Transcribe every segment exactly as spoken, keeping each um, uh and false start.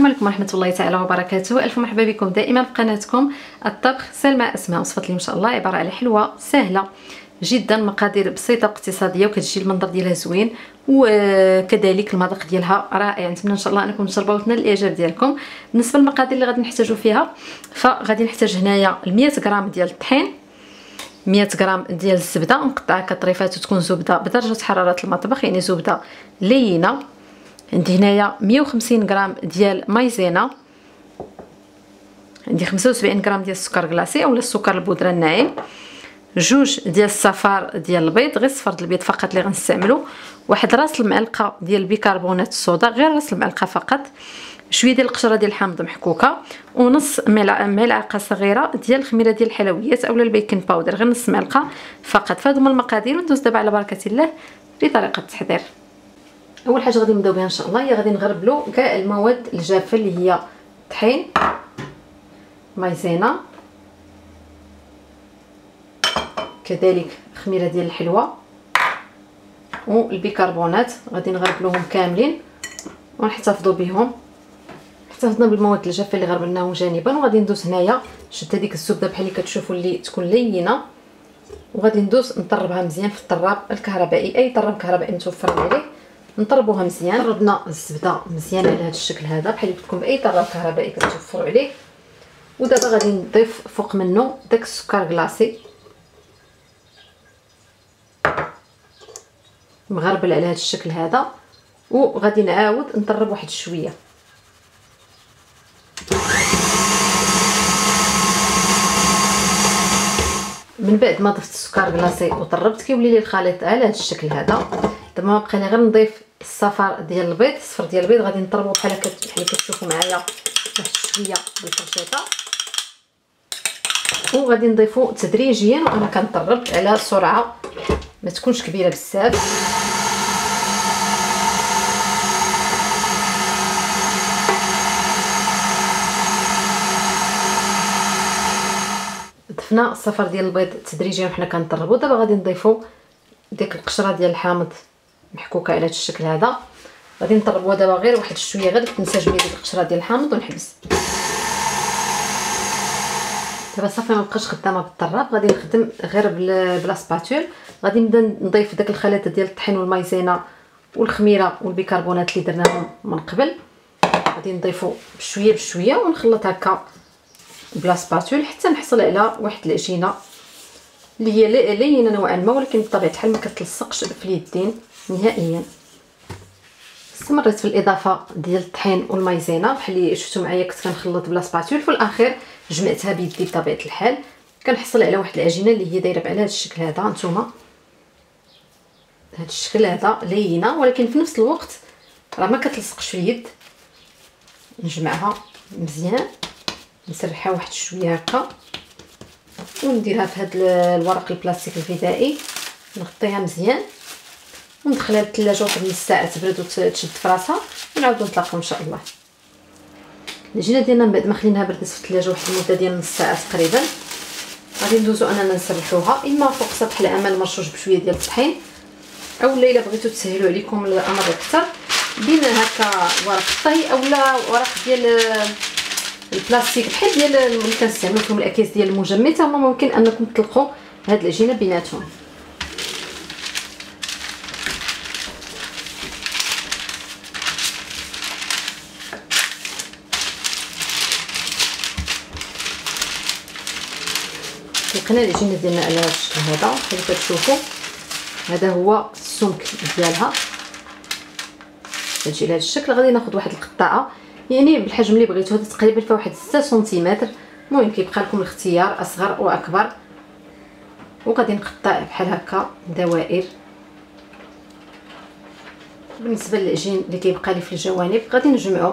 السلام عليكم ورحمه الله تعالى وبركاته. الف مرحبا بكم دائما في قناتكم الطبخ سلمى اسماء. وصفه اليوم ان شاء الله عباره على حلوه سهله جدا، مقادير بسيطه واقتصاديه، وكتجي المنظر ديالها زوين وكذلك المذاق ديالها رائع. نتمنى ان شاء الله انكم تجربوا وتنال الاعجاب ديالكم. بالنسبه للمقادير اللي غادي نحتاجوا فيها، فغادي نحتاج هنايا مية غرام ديال الطحين، مية غرام ديال الزبده مقطعه كطريفات وتكون زبده بدرجه حراره المطبخ، يعني زبده لينه. عندي هنايا مية وخمسين غرام ديال مايزينا، عندي خمسة وسبعين غرام ديال السكر كلاصي اولا السكر البودره الناعم، جوج ديال الصفار ديال البيض، غير صفر البيض فقط اللي غنستعملو، واحد راس المعلقه ديال البيكربونات الصودا، غير راس المعلقه فقط، شويه ديال القشره ديال الحامض محكوكه، ونص ملعقه صغيره ديال الخميره ديال الحلويات اولا البيكين باودر، غير نص معلقه فقط. فهادو هما المقادير، وندوز دابا على بركه الله لطريقه التحضير. اول حاجه غادي نبداو بها ان شاء الله هي غادي نغربلو كاع المواد الجافه اللي هي طحين، مايزينا، كذلك خميره ديال الحلوه والبيكربونات، غادي نغربلوهم كاملين ونحتفظوا بهم. احتفظنا بالمواد الجافه اللي غربلناهم جانبا، وغادي ندوز هنايا شد هذيك الزبده بحال اللي كتشوفوا اللي تكون لينه، وغادي ندوز نطربها مزيان في الطراب الكهربائي، اي طراب كهربائي متوفر عليه نطربوها مزيان. طربنا الزبده مزيان على هذا الشكل هذا بحال اللي بتكون باي طراب كهربائي كتوفروا عليه. ودابا غادي نضيف فوق منه داك السكر كلاصي مغربل على هذا الشكل هذا، وغادي نعاود نطرب واحد شويه. من بعد ما ضفت السكر كلاصي وطربت كيولي لي الخليط على هذا الشكل هذا. دابا ما بقى لي غير نضيف الصفار ديال البيض، الصفر ديال البيض غادي نطربو بحال هكا بحال كتشوفوا معايا واحد شويه بالفرشيطه، وغادي نضيفو تدريجيا وانا كنطرب على سرعه ما تكونش كبيره بزاف. ضفنا الصفر ديال البيض تدريجيا وحنا كنطربو. دابا غادي نضيفو ديك القشره ديال الحامض محكوكه على هذا الشكل هذا، غادي نطربوها دابا غير واحد شويه، غير تنسجم لي ديك القشره ديال الحامض ونحبس. دابا صافي ما بقاش خدامه بالطراب، غادي نخدم غير بلا سباتول. غادي نبدا نضيف داك الخليط ديال الطحين والمايزينا والخميره والبيكربونات اللي درناهم من قبل، غادي نضيفو بشويه بشويه ونخلط هكا بلا سباتول حتى نحصل على واحد العجينه اللي هي لينه نوعا ما، ولكن بطبيعه الحال ما كتلصقش في اليدين نهائيا. استمريت في الاضافه ديال الطحين والمايزينا بحال اللي شفتوا معايا، كنت كنخلط بلا سباتول، في الاخير جمعتها بيدي بطبيعه الحال، كنحصل على واحد العجينه اللي هي دايره على هذا الشكل هذا. نتوما هذا الشكل هذا لينه، ولكن في نفس الوقت راه ما كتلصقش في اليد. نجمعها مزيان، نسرحها واحد شويه هكا، ونديرها في هذا الورق البلاستيك الغذائي، نغطيها مزيان وندخلها للثلاجه واحد نص ساعه تبرد وتشد في راسها، ونعاودو نتلاقاو ان شاء الله. العجينه ديالنا من بعد ما خليناها بردت في الثلاجه واحد المده ديال نص ساعه تقريبا، غادي ندوزو اننا نسرحوها اما فوق سطح العمل مرشوش بشويه ديال الطحين، اولا الا بغيتو تسهلوا عليكم الامر اكثر بين هكا ورق الطهي اولا ورق ديال البلاستيك بحال ديال اللي كنستعملو فيهم الاكياس ديال المجمد، هما ممكن انكم تطلقوا هاد العجينه بيناتهم. لقينا العجينه ديالنا على هذا الشكل هذا كما كتشوفوا، هذا هو السمك ديالها، تجي لهذا الشكل. غادي ناخذ واحد القطعه يعني بالحجم اللي بغيتو، هذا تقريبا فيها واحد ستة سنتيمتر، المهم كيبقى لكم الاختيار اصغر واكبر، وغادي نقطع بحال هكا دوائر. بالنسبه للعجين اللي كيبقى لي في الجوانب غادي نجمعو،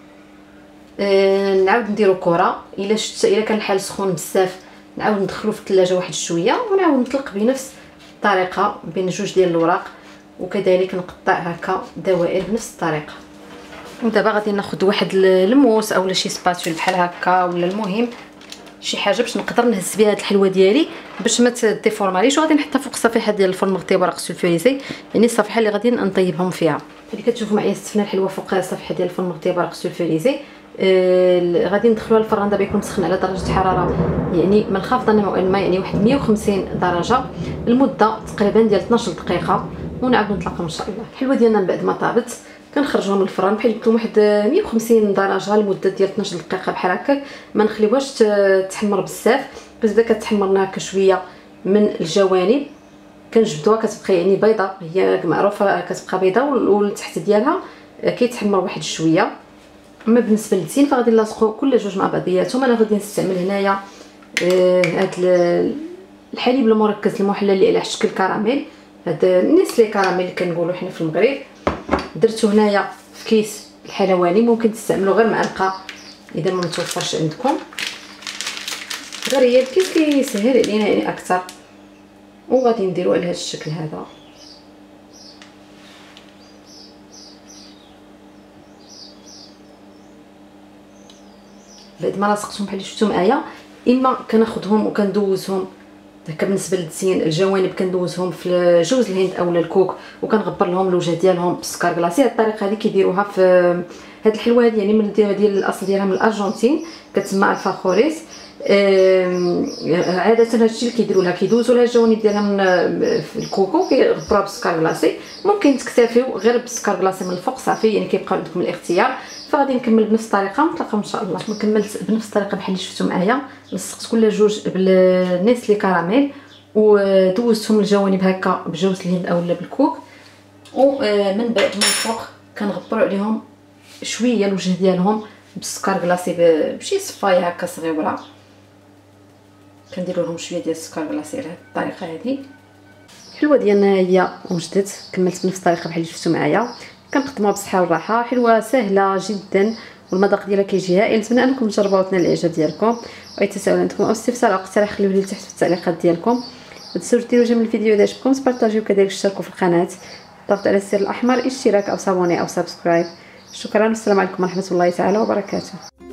آه نعاود نديرو كره، الا شت الا كان الحال سخون بزاف نعاود ندخلو في الثلاجه واحد شويه، ونعاود نطلق بنفس الطريقه بين جوج ديال الوراق، وكذلك نقطع هكا دوائر بنفس الطريقه. ودابا غادي ناخذ واحد الموس اولا شي سباتول بحال هكا، ولا المهم شي حاجه باش نقدر نهز بها هاد الحلوه ديالي باش ما تديفورماليش، وغادي نحطها فوق الصفيحه ديال الفرن مغطيه بورق سولفوريزي، يعني الصفيحه اللي غادي نطيبهم فيها. اللي كتشوفوا معايا استفنا الحلوه فوق الصفيحه ديال الفرن مغطيه بورق سولفوريزي. آه غادي ندخلوها الفران دابا يكون مسخن على درجه حراره يعني من الخافضه الناعمه، يعني واحد مية وخمسين درجه، المده تقريبا ديال اثناش دقيقه، ونعاودو نتلاقاو ان شاء الله. الحلوه ديالنا من بعد ما طابت كنخرجوها من الفران بحال قلت لكم واحد مية وخمسين درجه لمده ديال اثناش دقيقه بحال هكاك، ما نخليوهاش تحمر بزاف، باش بدا كتحمرنا هكا شويه من الجوانب كنجبدوها كتبقى يعني بيضه، هي معروفه كتبقى بيضه والتحت ديالها كيتحمر واحد شويه. اما بالنسبه للزين فغادي نلاصقو كل جوج مع بعضياتهم. انا غادي نستعمل هنايا آه هاد الحليب المركز المحلى اللي على شكل كراميل، هذا نيسلي كراميل اللي كنقولوا حنا في المغرب. درتو هنايا في كيس الحلواني، ممكن تستعملوا غير معلقه اذا ما متوفرش عندكم، غير هي الكيس كيسهل علينا يعني اكثر. وغادي نديرو على هذا الشكل هذا. بعد ما لاصقتهم بحال اللي شفتوا معايا، اما كناخذهم وكندوزهم هكا. بالنسبه للزين الجوانب كندوزهم في جوز الهند اولا الكوك وكنغبر لهم الوجه ديالهم بالسكر كلاصي. هاد الطريقه هذه كيديروها في هاد الحلوه هذه يعني من ديال الاصل ديالها من الارجنتين، كتسمى الفاخوريس. عاده هادشي اللي كيديروا لها كيدوزوا لها الجوانب ديالها من في الكوكو كيغبروها بالسكر كلاصي. ممكن تكتفيو غير بالسكر كلاصي من الفوق صافي، يعني كيبقى عندكم الاختيار. فغادي نكمل بنفس الطريقه ونتلاقاو ان شاء الله. ما كملت بنفس الطريقه بحال اللي شفتوا معايا، لصقت كل جوج بالنيسلي كراميل ودوزتهم الجوانب هكا بجوز الهند اولا بالكوك، ومن بعد من الفوق كنغبروا عليهم شويه الوجه ديالهم بالسكر كلاصي بشي صفايه هكا صغيره. كنديروا لهم شويه ديال السكر كلاصي على هذه الطريقه هذه. الحلوه ديالنا هي وجدت، كملت بنفس الطريقه بحال اللي شفتوا معايا. كنقدموها بالصحه والراحه، حلوه سهله جدا والمذاق ديالها كيجي هائل. نتمنى انكم تجربوها وتنال الاعجاب ديالكم. واي تساؤل عندكم او استفسار او اقتراح خليوه لي تحت في التعليقات ديالكم. ما تنساوش ديروا جيم الفيديو اذا عجبكم، تبارطاجيو وكذلك اشتركوا في القناه، ضغط على الزر الاحمر اشتراك او صابوني او سبسكرايب. شكرا والسلام عليكم ورحمه الله تعالى وبركاته.